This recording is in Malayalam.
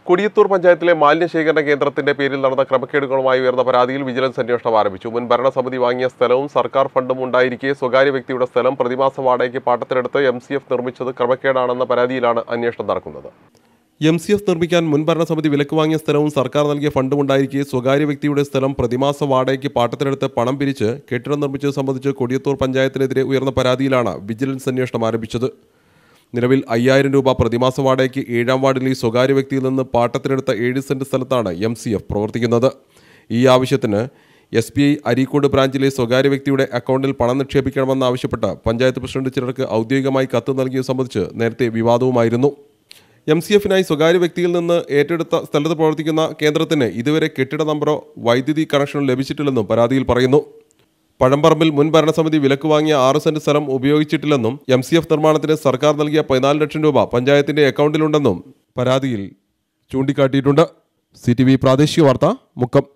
കൊടിയത്തൂർ പഞ്ചായത്തിലെ മാലിന്യശേഖരണ കേന്ദ്രത്തിന്റെ പേരിൽ നടന്ന ക്രമക്കേടുകളുമായി ഉയർന്ന പരാതിയിൽ വിജിലൻസ് അന്വേഷണം ആരംഭിച്ചു. മുൻ ഭരണസമിതി വാങ്ങിയ സ്ഥലവും സർക്കാർ ഫണ്ടും ഉണ്ടായിരിക്കെ സ്വകാര്യ വ്യക്തിയുടെ സ്ഥലം പ്രതിമാസ വാടകയ്ക്ക് പാട്ടത്തിനെടുത്ത് MCF നിർമ്മിച്ചത് ക്രമക്കേടാണെന്ന പരാതിയിലാണ് അന്വേഷണം നടക്കുന്നത്. MCF നിർമ്മിക്കാൻ മുൻ ഭരണസമിതി വിലക്ക് വാങ്ങിയ സ്ഥലവും സർക്കാർ നൽകിയ ഫണ്ടും ഉണ്ടായിരിക്കെ സ്വകാര്യ വ്യക്തിയുടെ സ്ഥലം പ്രതിമാസ വാടകയ്ക്ക് പാട്ടത്തിനെടുത്ത് പണം പിരിച്ച് കെട്ടിടം നിർമ്മിച്ചത് സംബന്ധിച്ച് കൊടിയത്തൂർ പഞ്ചായത്തിനെതിരെ ഉയർന്ന പരാതിയിലാണ് വിജിലൻസ് അന്വേഷണം ആരംഭിച്ചത്. നിലവിൽ 5000 രൂപ പ്രതിമാസ വാടകയ്ക്ക് 7ാം വാർഡിലെ സ്വകാര്യ വ്യക്തിയിൽ നിന്ന് പാട്ടത്തിനെടുത്ത 7 സെന്റ് സ്ഥലത്താണ് MCF പ്രവർത്തിക്കുന്നത്. ഈ ആവശ്യത്തിന് SBI അരീക്കോട് ബ്രാഞ്ചിലെ സ്വകാര്യ വ്യക്തിയുടെ അക്കൗണ്ടിൽ പണം നിക്ഷേപിക്കണമെന്നാവശ്യപ്പെട്ട് പഞ്ചായത്ത് പ്രസിഡന്റ് ചിലർക്ക് ഔദ്യോഗികമായി കത്ത് നൽകിയത് സംബന്ധിച്ച് നേരത്തെ വിവാദവുമായിരുന്നു. MCFനായി സ്വകാര്യ വ്യക്തിയിൽ നിന്ന് ഏറ്റെടുത്ത സ്ഥലത്ത് പ്രവർത്തിക്കുന്ന കേന്ദ്രത്തിന് ഇതുവരെ കെട്ടിട നമ്പറോ വൈദ്യുതി കണക്ഷനോ ലഭിച്ചിട്ടില്ലെന്നും പരാതിയിൽ പറയുന്നു. പഴമ്പറമ്പിൽ മുൻ ഭരണസമിതി വിലക്ക് വാങ്ങിയ 6 സെന്റ് സ്ഥലം ഉപയോഗിച്ചിട്ടില്ലെന്നും MCF നിർമ്മാണത്തിന് സർക്കാർ നൽകിയ 14 ലക്ഷം രൂപ പഞ്ചായത്തിന്റെ അക്കൗണ്ടിലുണ്ടെന്നും പരാതിയിൽ ചൂണ്ടിക്കാട്ടിയിട്ടുണ്ട്. CTV പ്രാദേശിക വാർത്ത, മുക്കം.